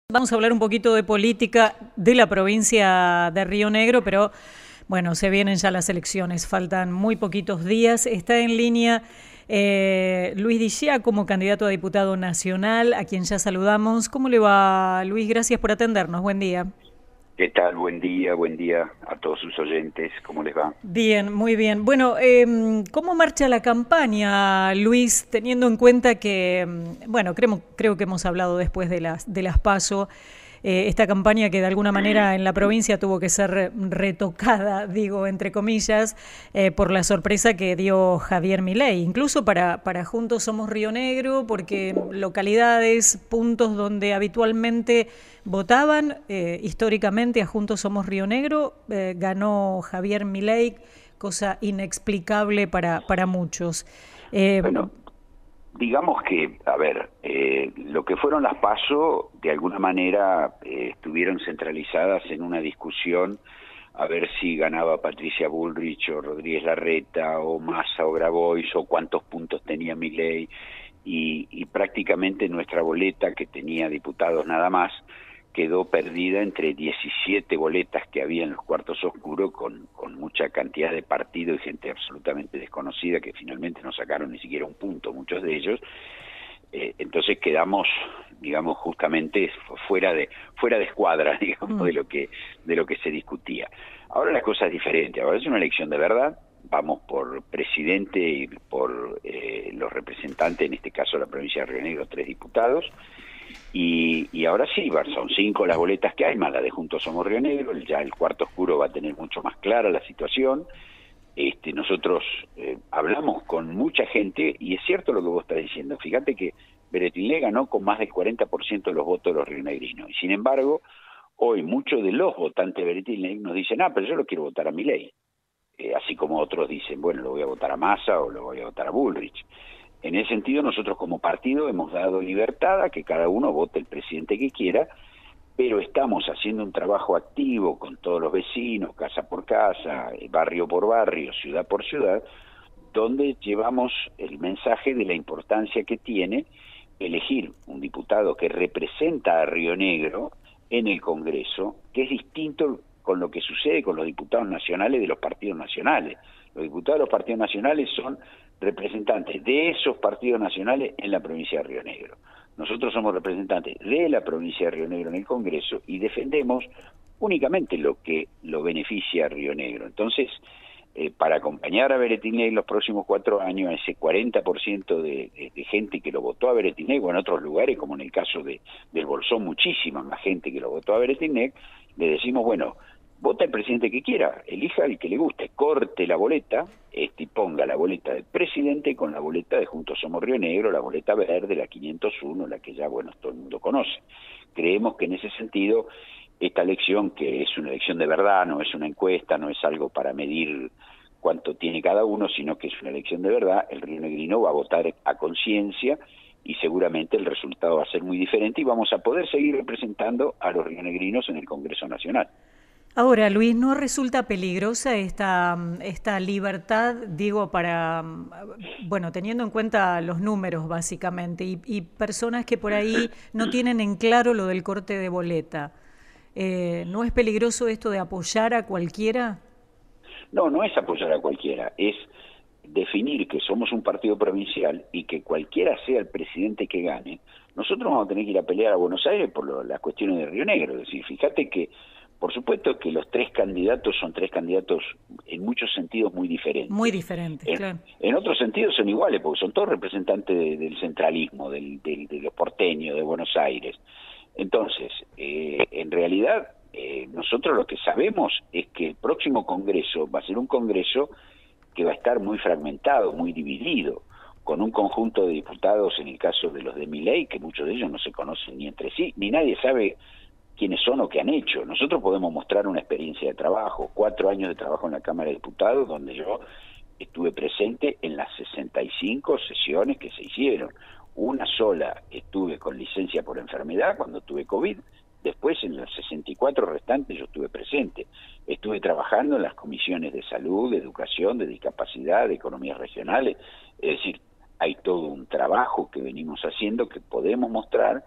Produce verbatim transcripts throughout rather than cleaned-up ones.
Vamos a hablar un poquito de política de la provincia de Río Negro, pero bueno, se vienen ya las elecciones, faltan muy poquitos días. Está en línea eh, Luis Dicía como candidato a diputado nacional, a quien ya saludamos. ¿Cómo le va, Luis? Gracias por atendernos. Buen día. ¿Qué tal? Buen día, buen día a todos sus oyentes. ¿Cómo les va? Bien, muy bien. Bueno, eh, ¿cómo marcha la campaña, Luis, teniendo en cuenta que, bueno, creo, creo que hemos hablado después de las, de las PASO, eh, esta campaña que de alguna manera en la provincia tuvo que ser retocada, digo, entre comillas, eh, por la sorpresa que dio Javier Milei, incluso para, para Juntos Somos Río Negro, porque localidades, puntos donde habitualmente votaban, eh, históricamente a Juntos Somos Río Negro, eh, ganó Javier Milei, cosa inexplicable para, para muchos. Eh, Bueno, digamos que, a ver, eh, lo que fueron las PASO, de alguna manera eh, estuvieron centralizadas en una discusión a ver si ganaba Patricia Bullrich o Rodríguez Larreta o Massa o Grabois o cuántos puntos tenía Milei y, y prácticamente nuestra boleta, que tenía diputados nada más, quedó perdida entre diecisiete boletas que había en los cuartos oscuros con, con mucha cantidad de partidos y gente absolutamente desconocida que finalmente no sacaron ni siquiera un punto, muchos de ellos. Eh, entonces quedamos, digamos, justamente fuera de fuera de escuadra, digamos, mm. de lo que de lo que se discutía. Ahora la cosa es diferente, ahora es una elección de verdad, vamos por presidente y por eh, los representantes, en este caso la provincia de Río Negro, tres diputados. Y, y ahora sí, son cinco las boletas que hay, más la de Juntos Somos Río Negro, ya el cuarto oscuro va a tener mucho más clara la situación. Este, nosotros eh, hablamos con mucha gente y es cierto lo que vos estás diciendo. Fíjate que Beretilnec ganó con más del cuarenta por ciento de los votos de los rionegrinos y sin embargo, hoy muchos de los votantes de Beretilnec nos dicen, ah, pero yo lo quiero votar a Milei. Eh, así como otros dicen, bueno, lo voy a votar a Massa o lo voy a votar a Bullrich. En ese sentido, nosotros como partido hemos dado libertad a que cada uno vote el presidente que quiera, pero estamos haciendo un trabajo activo con todos los vecinos, casa por casa, barrio por barrio, ciudad por ciudad, donde llevamos el mensaje de la importancia que tiene elegir un diputado que representa a Río Negro en el Congreso, que es distinto con lo que sucede con los diputados nacionales de los partidos nacionales. Los diputados de los partidos nacionales son representantes de esos partidos nacionales en la provincia de Río Negro. Nosotros somos representantes de la provincia de Río Negro en el Congreso y defendemos únicamente lo que lo beneficia a Río Negro. Entonces, eh, para acompañar a Beretilnec los próximos cuatro años, a ese cuarenta por ciento de, de, de gente que lo votó a Beretilnec, o en otros lugares, como en el caso de, del Bolsón, muchísima más gente que lo votó a Beretilnec, le decimos, bueno, vota el presidente que quiera, elija el que le guste, corte la boleta, este, y ponga la boleta del presidente con la boleta de Juntos Somos Río Negro, la boleta verde, la quinientos uno, la que ya, bueno, todo el mundo conoce. Creemos que en ese sentido, esta elección, que es una elección de verdad, no es una encuesta, no es algo para medir cuánto tiene cada uno, sino que es una elección de verdad, el rionegrino va a votar a conciencia y seguramente el resultado va a ser muy diferente y vamos a poder seguir representando a los rionegrinos en el Congreso Nacional. Ahora, Luis, ¿no resulta peligrosa esta, esta libertad, digo, para, bueno, teniendo en cuenta los números básicamente, y, y personas que por ahí no tienen en claro lo del corte de boleta? Eh, ¿No es peligroso esto de apoyar a cualquiera? No, no es apoyar a cualquiera, es definir que somos un partido provincial y que cualquiera sea el presidente que gane, nosotros vamos a tener que ir a pelear a Buenos Aires por lo, las cuestiones de Río Negro. Es decir, fíjate que por supuesto que los tres candidatos son tres candidatos en muchos sentidos muy diferentes. Muy diferentes, en, claro. En otros sentidos son iguales, porque son todos representantes de, del centralismo, del, del, de los porteños, de Buenos Aires. Entonces, eh, en realidad, eh, nosotros lo que sabemos es que el próximo Congreso va a ser un Congreso que va a estar muy fragmentado, muy dividido, con un conjunto de diputados, en el caso de los de Milei, que muchos de ellos no se conocen ni entre sí, ni nadie sabe quiénes son o qué han hecho. Nosotros podemos mostrar una experiencia de trabajo, cuatro años de trabajo en la Cámara de Diputados, donde yo estuve presente en las sesenta y cinco sesiones que se hicieron. Una sola estuve con licencia por enfermedad cuando tuve COVID, después en las sesenta y cuatro restantes yo estuve presente. Estuve trabajando en las comisiones de salud, de educación, de discapacidad, de economías regionales. Es decir, hay todo un trabajo que venimos haciendo que podemos mostrar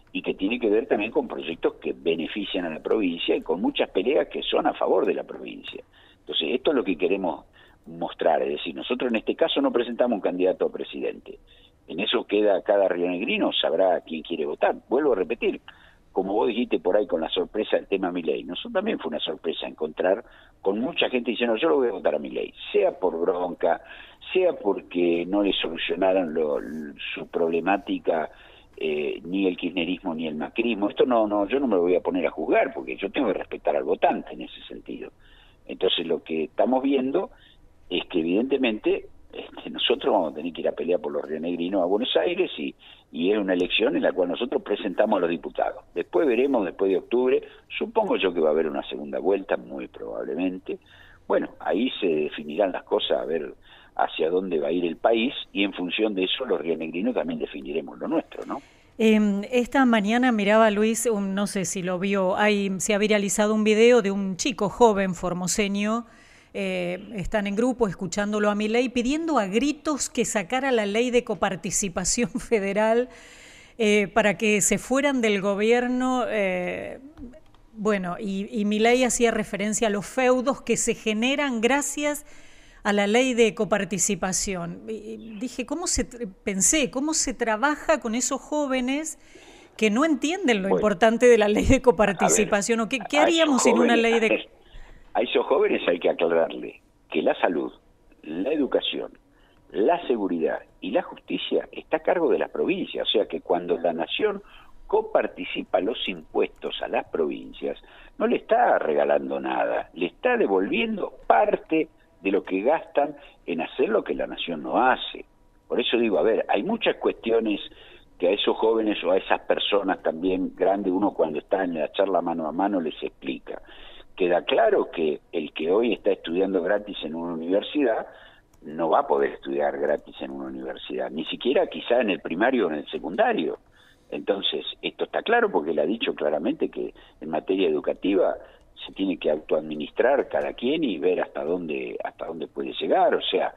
y que tiene que ver también con proyectos que benefician a la provincia y con muchas peleas que son a favor de la provincia. Entonces, esto es lo que queremos mostrar, es decir, nosotros en este caso no presentamos un candidato a presidente. En eso queda cada rionegrino, sabrá quién quiere votar. Vuelvo a repetir, como vos dijiste por ahí con la sorpresa del tema Milei, nosotros también fue una sorpresa encontrar con mucha gente diciendo yo lo voy a votar a Milei, sea por bronca, sea porque no le solucionaron lo, su problemática eh, ni el kirchnerismo ni el macrismo. Esto no, no, yo no me lo voy a poner a juzgar porque yo tengo que respetar al votante en ese sentido. Entonces lo que estamos viendo es que evidentemente este, nosotros vamos a tener que ir a pelear por los rionegrinos a Buenos Aires y, y es una elección en la cual nosotros presentamos a los diputados. Después veremos, después de octubre, supongo yo que va a haber una segunda vuelta, muy probablemente. Bueno, ahí se definirán las cosas, a ver hacia dónde va a ir el país y en función de eso los rionegrinos también definiremos lo nuestro, ¿no? Eh, esta mañana miraba Luis, un, no sé si lo vio, hay, se ha viralizado un video de un chico joven formoseño. Eh, están en grupo escuchándolo a Milei pidiendo a gritos que sacara la ley de coparticipación federal eh, para que se fueran del gobierno. Eh, bueno, y, y Milei hacía referencia a los feudos que se generan gracias a la ley de coparticipación. Y dije, ¿cómo se pensé, cómo se trabaja con esos jóvenes que no entienden lo bueno, importante de la ley de coparticipación? Ver, ¿O qué, qué haríamos sin una ley de... A esos jóvenes hay que aclararle que la salud, la educación, la seguridad y la justicia está a cargo de las provincias. O sea que cuando la nación coparticipa los impuestos a las provincias, no le está regalando nada, le está devolviendo parte de lo que gastan en hacer lo que la nación no hace. Por eso digo, a ver, hay muchas cuestiones que a esos jóvenes o a esas personas también grandes, uno cuando está en la charla mano a mano les explica. Queda claro que el que hoy está estudiando gratis en una universidad no va a poder estudiar gratis en una universidad, ni siquiera quizá en el primario o en el secundario. Entonces, esto está claro porque él ha dicho claramente que en materia educativa se tiene que autoadministrar cada quien y ver hasta dónde hasta dónde puede llegar. O sea,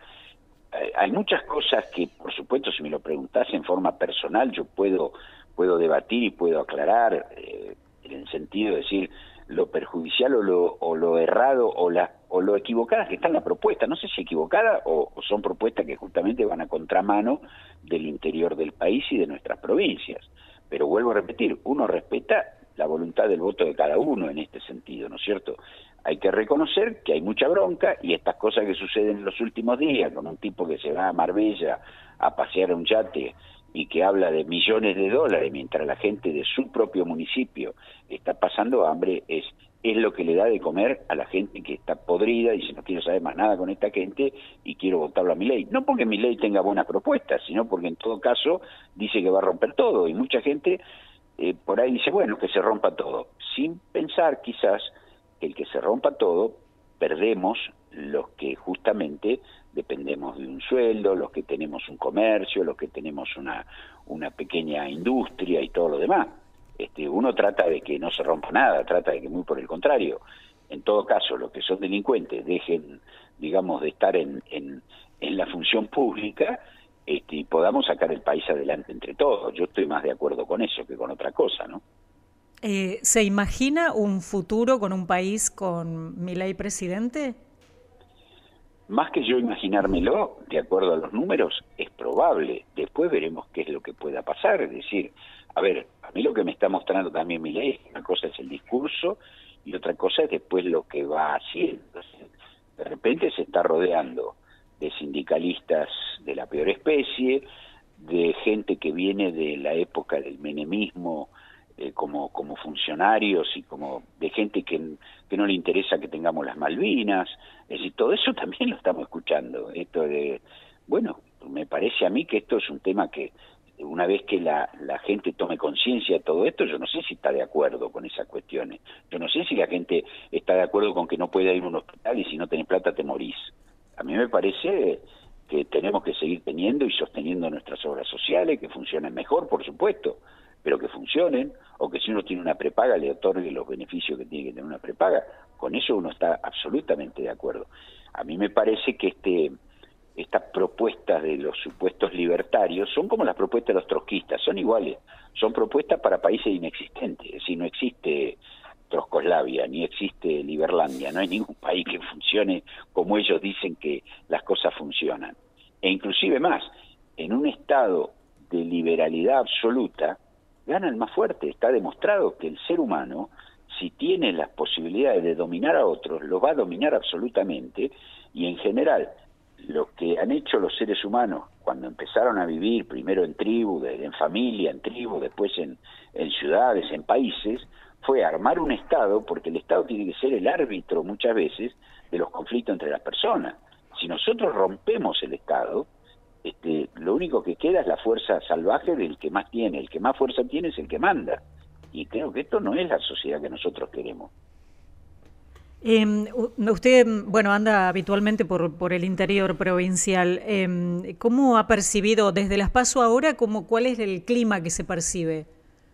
hay muchas cosas que, por supuesto, si me lo preguntás en forma personal, yo puedo puedo debatir y puedo aclarar eh, en el sentido de decir lo perjudicial o lo, o lo errado o, la, o lo equivocadas que está en la propuesta. No sé si equivocada o, o son propuestas que justamente van a contramano del interior del país y de nuestras provincias. Pero vuelvo a repetir, uno respeta la voluntad del voto de cada uno en este sentido, ¿no es cierto? Hay que reconocer que hay mucha bronca y estas cosas que suceden en los últimos días, con un tipo que se va a Marbella a pasear a un yate y que habla de millones de dólares mientras la gente de su propio municipio está pasando hambre, es, es lo que le da de comer a la gente que está podrida y dice no quiero saber más nada con esta gente y quiero votarlo a Milei. No porque Milei tenga buenas propuestas, sino porque en todo caso dice que va a romper todo y mucha gente eh, por ahí dice bueno, que se rompa todo, sin pensar quizás que el que se rompa todo perdemos los que justamente dependemos de un sueldo, los que tenemos un comercio, los que tenemos una, una pequeña industria y todo lo demás. Este, uno trata de que no se rompa nada, trata de que muy por el contrario. En todo caso, los que son delincuentes dejen, digamos, de estar en, en, en la función pública este, y podamos sacar el país adelante entre todos. Yo estoy más de acuerdo con eso que con otra cosa, ¿no? Eh, ¿Se imagina un futuro con un país con Milei presidente? Más que yo imaginármelo, de acuerdo a los números, es probable. Después veremos qué es lo que pueda pasar. Es decir, a ver, a mí lo que me está mostrando también Milei, una cosa es el discurso y otra cosa es después lo que va haciendo. De repente se está rodeando de sindicalistas de la peor especie, de gente que viene de la época del menemismo, Eh, como, como funcionarios y como de gente que, que no le interesa que tengamos las Malvinas, es decir, todo eso también lo estamos escuchando. Esto de, bueno, me parece a mí que esto es un tema que una vez que la, la gente tome conciencia de todo esto, yo no sé si está de acuerdo con esas cuestiones, yo no sé si la gente está de acuerdo con que no pueda ir a un hospital y si no tenés plata te morís. A mí me parece que tenemos que seguir teniendo y sosteniendo nuestras obras sociales, que funcionen mejor, por supuesto, pero que funcionen, o que si uno tiene una prepaga le otorgue los beneficios que tiene que tener una prepaga. Con eso uno está absolutamente de acuerdo. A mí me parece que este estas propuestas de los supuestos libertarios son como las propuestas de los trotskistas, son iguales, son propuestas para países inexistentes, es decir, no existe Troscoslavia, ni existe Liberlandia, no hay ningún país que funcione como ellos dicen que las cosas funcionan. E inclusive más, en un estado de liberalidad absoluta, gana el más fuerte. Está demostrado que el ser humano, si tiene las posibilidades de dominar a otros, lo va a dominar absolutamente, y en general, lo que han hecho los seres humanos cuando empezaron a vivir, primero en tribu, en familia, en tribu, después en, en ciudades, en países, fue armar un Estado, porque el Estado tiene que ser el árbitro muchas veces de los conflictos entre las personas. Si nosotros rompemos el Estado, este, lo único que queda es la fuerza salvaje del que más tiene. El que más fuerza tiene es el que manda. Y creo que esto no es la sociedad que nosotros queremos. Eh, usted, bueno, anda habitualmente por, por el interior provincial. Eh, ¿Cómo ha percibido desde las PASO ahora, cómo, cuál es el clima que se percibe?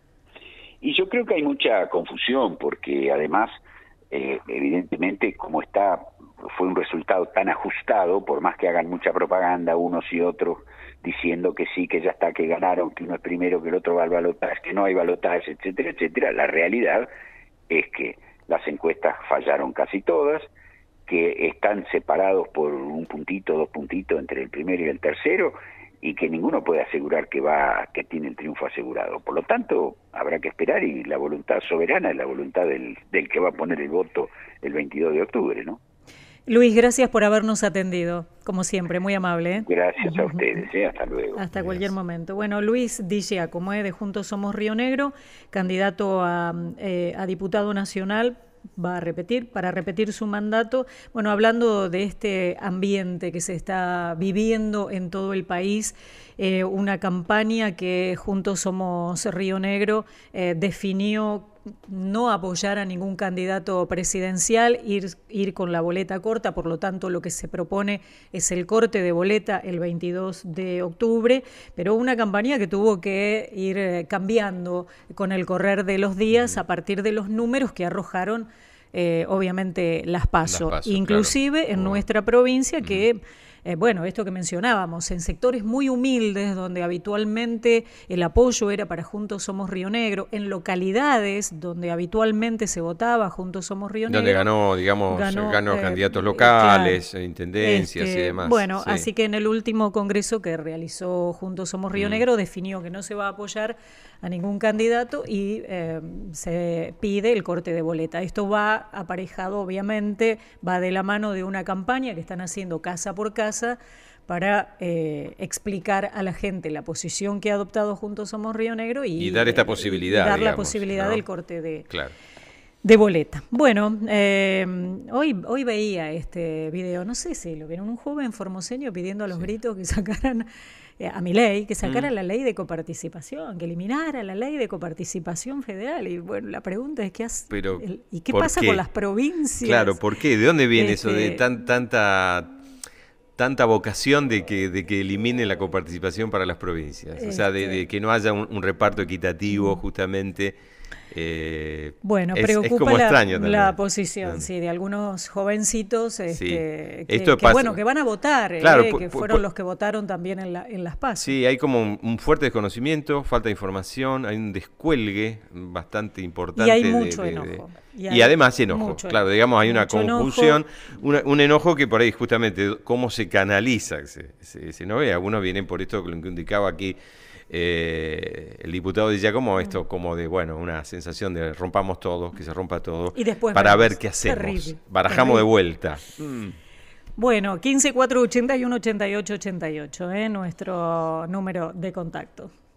Y yo creo que hay mucha confusión, porque además, eh, evidentemente, como está, fue un resultado tan ajustado, por más que hagan mucha propaganda unos y otros, diciendo que sí, que ya está, que ganaron, que uno es primero, que el otro va al balotaje, que no hay balotaje, etcétera, etcétera. La realidad es que las encuestas fallaron casi todas, que están separados por un puntito, dos puntitos entre el primero y el tercero, y que ninguno puede asegurar que va, que tiene el triunfo asegurado. Por lo tanto, habrá que esperar, y la voluntad soberana es la voluntad del, del que va a poner el voto el veintidós de octubre, ¿no? Luis, gracias por habernos atendido, como siempre, muy amable, ¿eh? Gracias a ustedes, ¿eh? Hasta luego. Hasta cualquier momento. Bueno, Luis Di Giacomo, ¿eh? de Juntos Somos Río Negro, candidato a, eh, a diputado nacional, va a repetir, para repetir su mandato. Bueno, hablando de este ambiente que se está viviendo en todo el país, eh, una campaña que Juntos Somos Río Negro eh, definió no apoyar a ningún candidato presidencial, ir, ir con la boleta corta, por lo tanto lo que se propone es el corte de boleta el veintidós de octubre, pero una campaña que tuvo que ir cambiando con el correr de los días a partir de los números que arrojaron eh, obviamente las PASO, las PASO inclusive claro. en oh. nuestra provincia que... Mm. Eh, bueno, esto que mencionábamos, en sectores muy humildes donde habitualmente el apoyo era para Juntos Somos Río Negro, en localidades donde habitualmente se votaba Juntos Somos Río Negro. Donde ganó, digamos, ganó, ganó eh, candidatos locales, claro, intendencias este, y demás. Bueno, sí. así que en el último congreso que realizó Juntos Somos Río mm. Negro definió que no se va a apoyar a ningún candidato y eh, se pide el corte de boleta. Esto va aparejado, obviamente, va de la mano de una campaña que están haciendo casa por casa para eh, explicar a la gente la posición que ha adoptado Juntos Somos Río Negro y, y dar esta posibilidad, y dar digamos, la posibilidad ¿no? del corte de, claro. de boleta. Bueno, eh, hoy, hoy veía este video, no sé si lo vieron, un joven formoseño pidiendo a los sí. gritos que sacaran eh, a Milei, que sacara mm. la ley de coparticipación, que eliminara la ley de coparticipación federal. Y bueno, la pregunta es, ¿qué hace, Pero, el, ¿y qué pasa qué? con las provincias? Claro, ¿por qué? ¿De dónde viene este, eso de tan, tanta... tanta vocación de que, de que elimine la coparticipación para las provincias? Este, o sea, de, de que no haya un, un reparto equitativo, justamente. Eh, bueno, es, preocupa es como la, extraño la posición, no. sí, de algunos jovencitos este, sí. que, Esto que, pasa, bueno, que van a votar, claro, eh, por, que por, fueron por, los que votaron también en, la, en las PASO. Sí, hay como un, un fuerte desconocimiento, falta de información, hay un descuelgue bastante importante. Y hay mucho de, de, enojo. De, y, y además enojo, claro, enojo, digamos, hay una confusión, una, un enojo que por ahí justamente cómo se canaliza, se, se, se no ve, algunos vienen por esto que lo que indicaba aquí eh, el diputado decía como esto, como de, bueno, una sensación de rompamos todo, que se rompa todo, y después para vemos. ver qué hacemos, Terrible, barajamos terrible. de vuelta. Mm. Bueno, quince cuatro ochenta y uno ochenta y ocho ochenta y ocho, ¿eh? nuestro número de contacto.